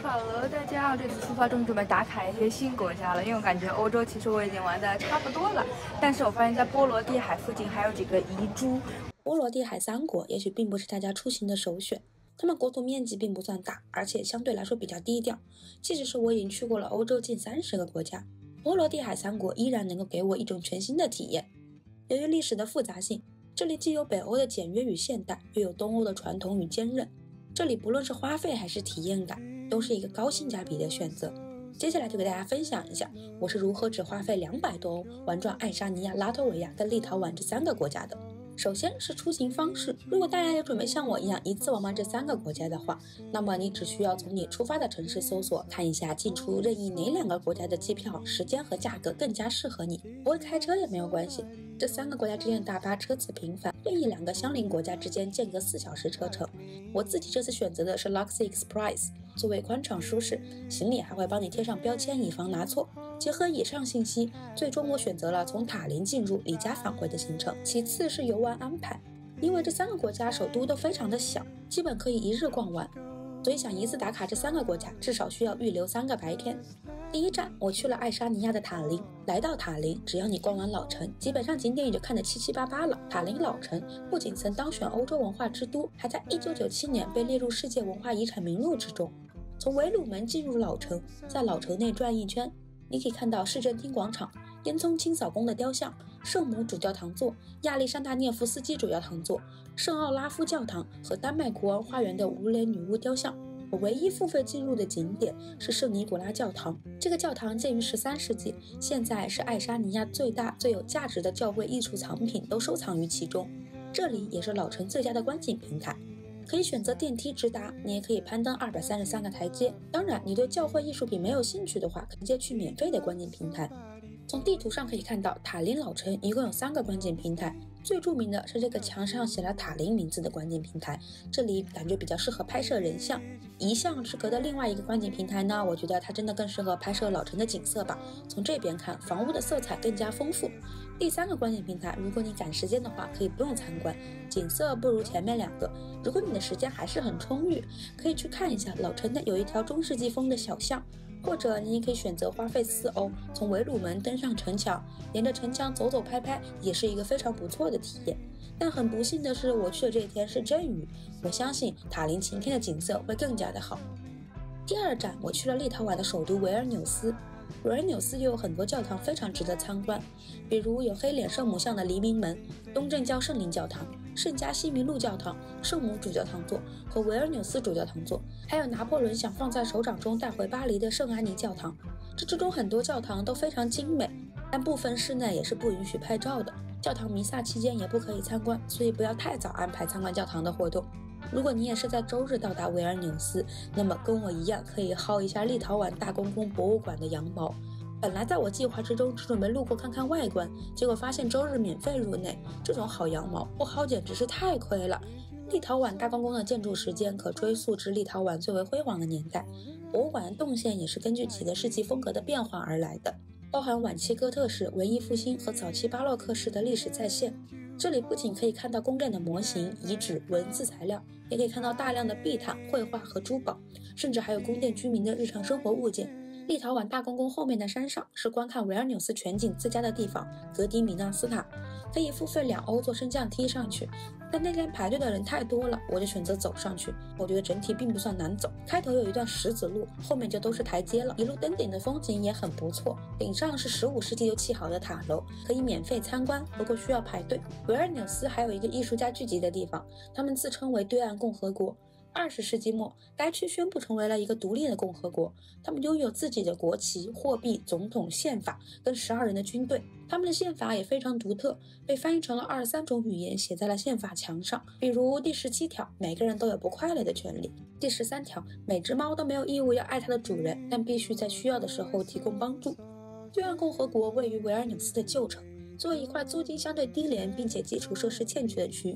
Hello，大家好，这次出发终于准备打卡一些新国家了，因为我感觉欧洲其实我已经玩的差不多了，但是我发现在波罗的海附近还有几个遗珠。 波罗的海三国也许并不是大家出行的首选，他们国土面积并不算大，而且相对来说比较低调。即使是我已经去过了欧洲近30个国家，波罗的海三国依然能够给我一种全新的体验。由于历史的复杂性，这里既有北欧的简约与现代，又有东欧的传统与坚韧。这里不论是花费还是体验感，都是一个高性价比的选择。接下来就给大家分享一下我是如何只花费200多欧玩转爱沙尼亚、拉脱维亚跟立陶宛这3个国家的。首先是出行方式，如果大家也准备像我一样一次玩完这3个国家的话，那么你只需要从你出发的城市搜索，看一下进出任意哪2个国家的机票时间和价格更加适合你。不会开车也没有关系，这3个国家之间的大巴车次频繁，任意2个相邻国家之间间隔4小时车程。我自己这次选择的是 Luxy Express， 座位宽敞舒适，行李还会帮你贴上标签以防拿错。结合以上信息，最终我选择了从塔林进入、离家返回的行程。其次是游玩安排，因为这3个国家首都都非常的小，基本可以一日逛完，所以想一次打卡这3个国家，至少需要预留3个白天。第一站我去了爱沙尼亚的塔林，来到塔林，只要你逛完老城，基本上景点也就看得七七八八了。塔林老城不仅曾当选欧洲文化之都，还在1997年被列入世界文化遗产名录之中。从维鲁门进入老城，在老城内转一圈，你可以看到市政厅广场、烟囱清扫工的雕像、圣母主教堂座、亚历山大涅夫斯基主教堂座、圣奥拉夫教堂和丹麦国王花园的无脸女巫雕像。我唯一付费进入的景点是圣尼古拉教堂，这个教堂建于13世纪，现在是爱沙尼亚最大最有价值的教会艺术藏品都收藏于其中。这里也是老城最佳的观景平台，可以选择电梯直达，你也可以攀登233个台阶。当然你对教会艺术品没有兴趣的话，可以直接去免费的观景平台。从地图上可以看到，塔林老城一共有3个观景平台，最著名的是这个墙上写了塔林名字的观景平台，这里感觉比较适合拍摄人像。一巷之隔的另外一个观景平台呢，我觉得它真的更适合拍摄老城的景色吧，从这边看房屋的色彩更加丰富。第3个观景平台，如果你赶时间的话可以不用参观，景色不如前面2个，如果你的时间还是很充裕，可以去看一下老城内有一条中世纪风的小巷，或者你也可以选择花费4欧从维鲁门登上城墙，沿着城墙走走拍拍，也是一个非常不错的体验。但很不幸的是，我去的这一天是阵雨，我相信塔林晴天的景色会更加的好。第2站我去了立陶宛的首都维尔纽斯，维尔纽斯又有很多教堂非常值得参观，比如有黑脸圣母像的黎明门、东正教圣灵教堂、圣加西弥路教堂、圣母主教堂座和维尔纽斯主教堂座，还有拿破仑想放在手掌中带回巴黎的圣安妮教堂。这之中很多教堂都非常精美，但部分室内也是不允许拍照的，教堂弥撒期间也不可以参观，所以不要太早安排参观教堂的活动。如果你也是在周日到达维尔纽斯，那么跟我一样可以薅一下立陶宛大公公博物馆的羊毛。本来在我计划之中只准备路过看看外观，结果发现周日免费入内，这种好羊毛不薅简直是太亏了。立陶宛大公宫的建筑时间可追溯至立陶宛最为辉煌的年代，博物馆的动线也是根据几个世纪风格的变化而来的，包含晚期哥特式、文艺复兴和早期巴洛克式的历史再现。这里不仅可以看到宫殿的模型、遗址、文字材料，也可以看到大量的壁毯、绘画和珠宝，甚至还有宫殿居民的日常生活物件。立陶宛大公宫后面的山上是观看维尔纽斯全景自家的地方，格迪米纳斯塔，可以付费2欧坐升降梯上去，但那天排队的人太多了，我就选择走上去。我觉得整体并不算难走，开头有一段石子路，后面就都是台阶了，一路登顶的风景也很不错，顶上是15世纪就砌好的塔楼，可以免费参观，不过需要排队。维尔纽斯还有一个艺术家聚集的地方，他们自称为对岸共和国。20世纪末，该区宣布成为了一个独立的共和国，他们拥有自己的国旗、货币、总统、宪法跟12人的军队。他们的宪法也非常独特，被翻译成了23种语言，写在了宪法墙上。比如第17条，每个人都有不快乐的权利；第13条，每只猫都没有义务要爱它的主人，但必须在需要的时候提供帮助。对岸共和国位于维尔纽斯的旧城，作为一块租金相对低廉并且基础设施欠缺的区域，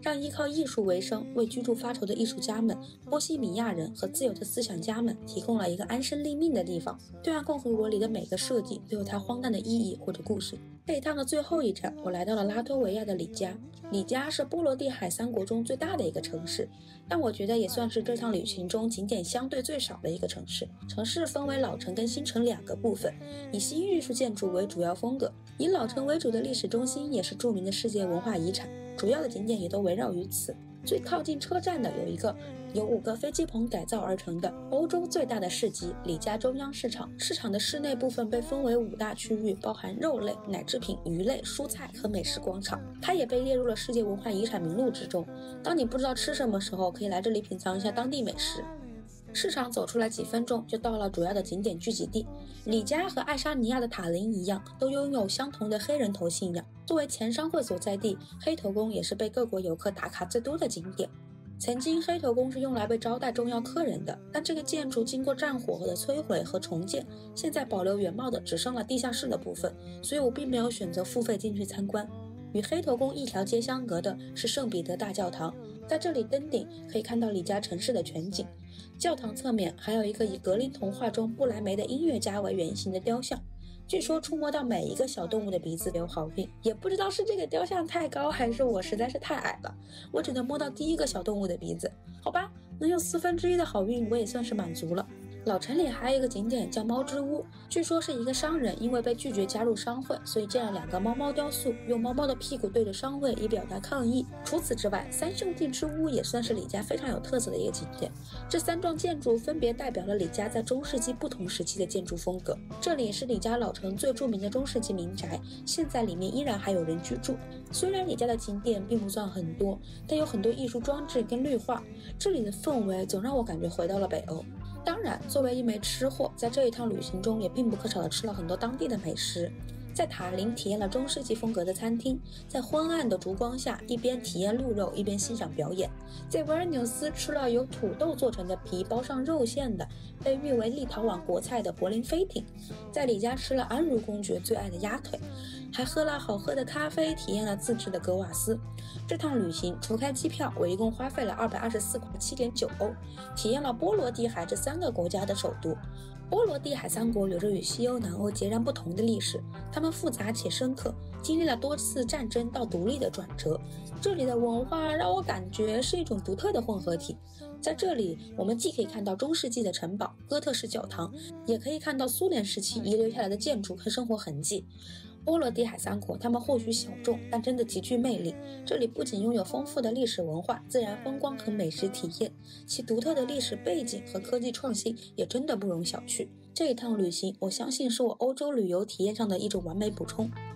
让依靠艺术为生、为居住发愁的艺术家们、波西米亚人和自由的思想家们提供了一个安身立命的地方。对岸共和国里的每个设计都有它荒诞的意义或者故事。这一趟的最后一站，我来到了拉脱维亚的里加。里加是波罗的海三国中最大的一个城市，但我觉得也算是这趟旅行中景点相对最少的一个城市。城市分为老城跟新城两个部分，以新艺术建筑为主要风格。以老城为主的历史中心也是著名的世界文化遗产，主要的景点也都围绕于此。最靠近车站的有一个由5个飞机棚改造而成的欧洲最大的市集里加中央市场。市场的室内部分被分为5大区域，包含肉类、奶制品、鱼类、蔬菜和美食广场。它也被列入了世界文化遗产名录之中。当你不知道吃什么时候，可以来这里品尝一下当地美食。市场走出来几分钟就到了主要的景点聚集地。里加和爱沙尼亚的塔林一样，都拥有相同的黑人头信仰。作为前商会所在地，黑头宫也是被各国游客打卡最多的景点。曾经黑头宫是用来被招待重要客人的，但这个建筑经过战火的摧毁和重建，现在保留原貌的只剩了地下室的部分，所以我并没有选择付费进去参观。与黑头宫一条街相隔的是圣彼得大教堂，在这里登顶可以看到里加城市的全景。教堂侧面还有一个以格林童话中布莱梅的音乐家为原型的雕像，据说触摸到每一个小动物的鼻子有好运，也不知道是这个雕像太高还是我实在是太矮了，我只能摸到第一个小动物的鼻子。好吧，能有1/4的好运我也算是满足了。老城里还有一个景点叫猫之屋，据说是一个商人因为被拒绝加入商会，所以建了2个猫雕塑，用猫的屁股对着商会以表达抗议。除此之外，3兄弟之屋也算是里加非常有特色的一个景点。这3幢建筑分别代表了里加在中世纪不同时期的建筑风格。这里是里加老城最著名的中世纪民宅，现在里面依然还有人居住。虽然里加的景点并不算很多，但有很多艺术装置跟绿化，这里的氛围总让我感觉回到了北欧。当然，作为一枚吃货，在这一趟旅行中也并不可少的吃了很多当地的美食。在塔林体验了中世纪风格的餐厅，在昏暗的烛光下一边体验鹿肉一边欣赏表演。在维尔纽斯吃了由土豆做成的皮包上肉馅的被誉为立陶宛国菜的柏林飞艇。在里加吃了安茹公爵最爱的鸭腿，还喝了好喝的咖啡，体验了自制的格瓦斯。这趟旅行除开机票，我一共花费了224块7.9欧，体验了波罗的海这3个国家的首都。波罗的海三国有着与西欧、南欧截然不同的历史，它们复杂且深刻，经历了多次战争到独立的转折。这里的文化让我感觉是一种独特的混合体。在这里，我们既可以看到中世纪的城堡、哥特式教堂，也可以看到苏联时期遗留下来的建筑和生活痕迹。波罗的海三国，它们或许小众，但真的极具魅力。这里不仅拥有丰富的历史文化、自然风光和美食体验，其独特的历史背景和科技创新也真的不容小觑。这一趟旅行，我相信是我欧洲旅游体验上的一种完美补充。